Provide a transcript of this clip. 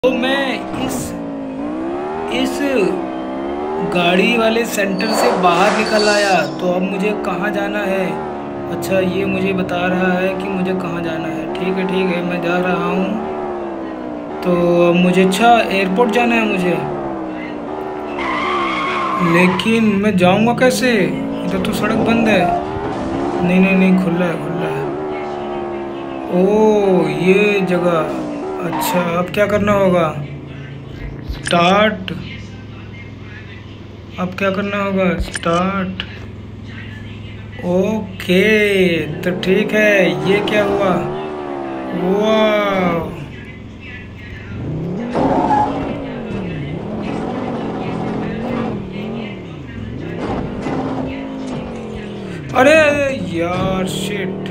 तो मैं इस गाड़ी वाले सेंटर से बाहर निकल आया, तो अब मुझे कहाँ जाना है? अच्छा, ये मुझे बता रहा है कि मुझे कहाँ जाना है। ठीक है, मैं जा रहा हूँ। तो अब मुझे, अच्छा, एयरपोर्ट जाना है मुझे, लेकिन मैं जाऊँगा कैसे? इधर तो सड़क बंद है। नहीं नहीं नहीं, खुला है खुला है। ओ, ये जगह। अच्छा, अब क्या करना होगा? स्टार्ट। अब क्या करना होगा? स्टार्ट। ओके, तो ठीक है। ये क्या हुआ? वाह! अरे यार, शिट!